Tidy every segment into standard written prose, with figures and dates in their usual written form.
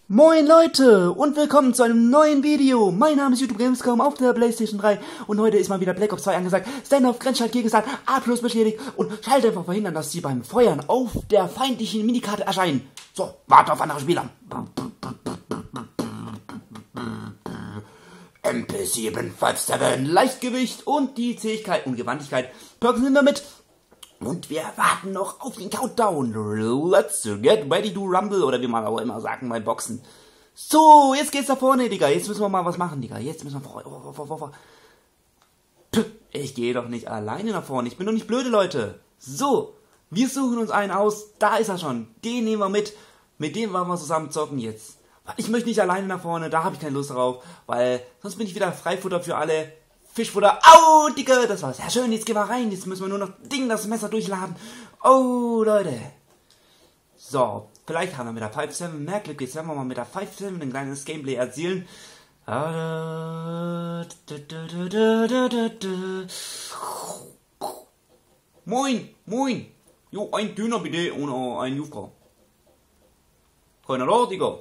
Moin Leute und willkommen zu einem neuen Video. Mein Name ist YouTube Gamescom auf der Playstation 3 und heute ist mal wieder Black Ops 2 angesagt. Standoff, Grenzschalt, gesagt, A+ beschädigt und Schalldämpfer verhindern, dass sie beim Feuern auf der feindlichen Minikarte erscheinen. So, warte auf andere Spieler. MP757, Leichtgewicht und die Zähigkeit und Gewandigkeit. Perks nehmen wir mit. Und wir warten noch auf den Countdown. Let's get ready to rumble. Oder wie man auch immer sagen bei Boxen. So, jetzt geht's da vorne, Digga. Jetzt müssen wir mal was machen, Digga. Jetzt müssen wir vor. Ich gehe doch nicht alleine nach vorne. Ich bin doch nicht blöde, Leute. So, wir suchen uns einen aus. Da ist er schon. Den nehmen wir mit. Mit dem wollen wir zusammen zocken jetzt. Ich möchte nicht alleine nach vorne. Da habe ich keine Lust drauf. Weil sonst bin ich wieder Freifutter für alle. Fischfutter. Au, Digga, das war sehr schön. Jetzt gehen wir rein. Jetzt müssen wir nur noch das Messer durchladen. Oh, Leute. So, vielleicht haben wir mit der 5-7 mehr Glück. Jetzt werden wir mal mit der 5-7 ein kleines Gameplay erzielen. Moin, moin. Jo, ein Döner bitte und ein Jufrau. Keiner da, Digga.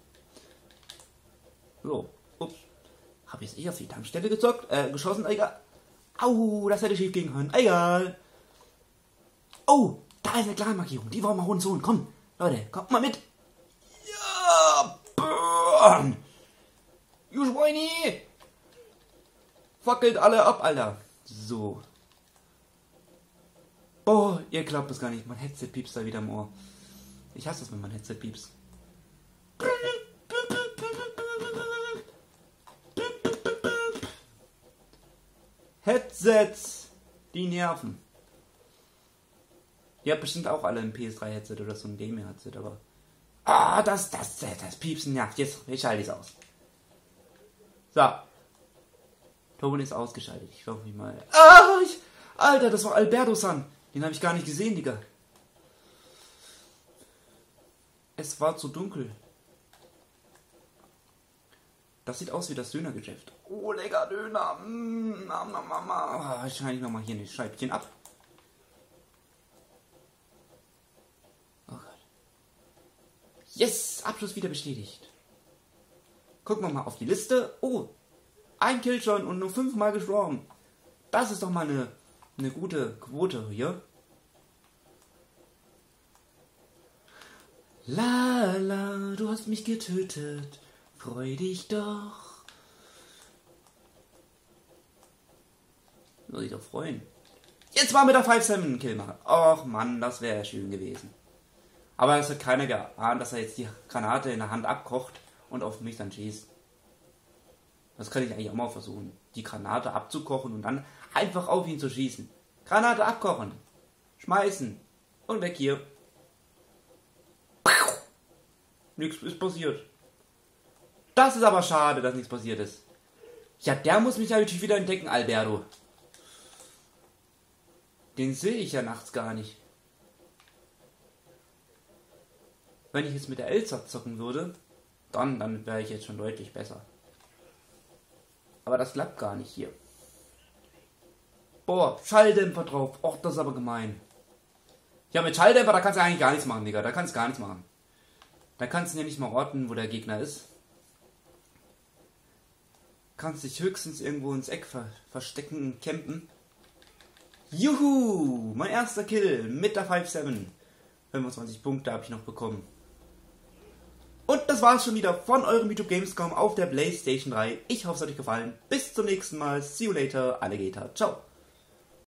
So, ups. Habe ich jetzt auf die Tankstelle geschossen, egal. Au, das hätte schief gehen können, egal. Oh, da ist eine Klarmarkierung, die wollen wir uns holen. Komm, Leute, kommt mal mit. Ja, burn. You Schweini. Fackelt alle ab, Alter. So. Oh, ihr glaubt das gar nicht, mein Headset piepst da wieder im Ohr. Ich hasse es, wenn mein Headset piepst. Headsets, die nerven. Ihr habt bestimmt auch alle ein PS3-Headset oder so ein Gaming-Headset, aber... Ah, das Piepsen nervt. Jetzt schalte ich es aus. So. Ton ist ausgeschaltet. Ich glaube nicht mal... Alter, das war Alberto-san. Den habe ich gar nicht gesehen, Digga. Es war zu dunkel. Das sieht aus wie das Dönergeschäft. Oh, lecker Döner. Mama. Ich schneide nochmal hier ein Scheibchen ab. Oh Gott. Yes, Abschluss wieder bestätigt. Gucken wir mal auf die Liste. Oh, ein Kill schon und nur 5-mal gestorben. Das ist doch mal eine gute Quote hier. La la, du hast mich getötet. Freu dich doch. Soll ich doch freuen. Jetzt mal mit der 5-7 Kill machen. Och Mann, das wäre schön gewesen. Aber es hat keiner geahnt, dass er jetzt die Granate in der Hand abkocht und auf mich dann schießt. Das kann ich eigentlich auch mal versuchen. Die Granate abzukochen und dann einfach auf ihn zu schießen. Granate abkochen. Schmeißen. Und weg hier. Nichts ist passiert. Das ist aber schade, dass nichts passiert ist. Ja, der muss mich natürlich wieder entdecken, Alberto. Den sehe ich ja nachts gar nicht. Wenn ich jetzt mit der Elsa zocken würde, dann wäre ich jetzt schon deutlich besser. Aber das klappt gar nicht hier. Boah, Schalldämpfer drauf. Och, das ist aber gemein. Ja, mit Schalldämpfer, da kannst du eigentlich gar nichts machen, Digga. Da kannst du gar nichts machen. Da kannst du ja nicht mal orten, wo der Gegner ist. Kannst dich höchstens irgendwo ins Eck verstecken und campen. Juhu! Mein erster Kill mit der 5-7. 25 Punkte habe ich noch bekommen. Und das war's schon wieder von eurem YouTube Gamescom auf der Playstation 3. Ich hoffe, es hat euch gefallen. Bis zum nächsten Mal. See you later, Alligator. Ciao.